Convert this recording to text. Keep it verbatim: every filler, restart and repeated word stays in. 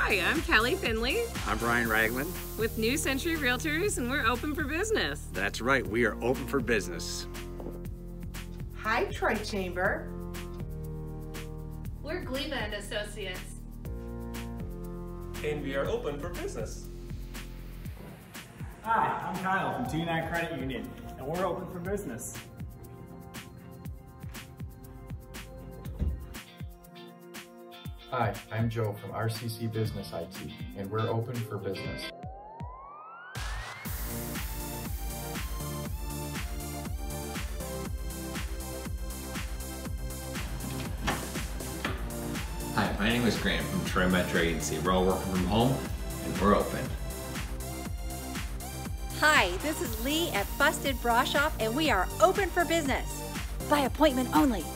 Hi, I'm Kelly Finley I'm Brian Ragland. with New Century Realtors, and we're open for business. That's right, we are open for business. Hi, Troy Chamber. We're Gleba and Associates. And we are open for business. Hi, I'm Kyle from T nine Credit Union, and we're open for business. Hi, I'm Joe from R C C Business I T, and we're open for business. Hi, my name is Grant from Troy Metro Agency. We're all working from home and we're open. Hi, this is Lee at Busted Bra Shop, and we are open for business by appointment only.